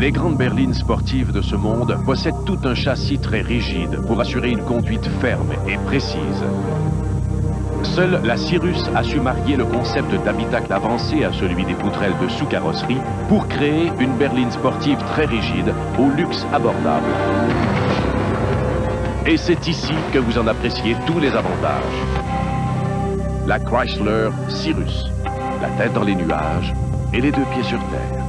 Les grandes berlines sportives de ce monde possèdent tout un châssis très rigide pour assurer une conduite ferme et précise. Seule la Cirrus a su marier le concept d'habitacle avancé à celui des poutrelles de sous-carrosserie pour créer une berline sportive très rigide au luxe abordable. Et c'est ici que vous en appréciez tous les avantages. La Chrysler Cirrus, la tête dans les nuages et les deux pieds sur terre.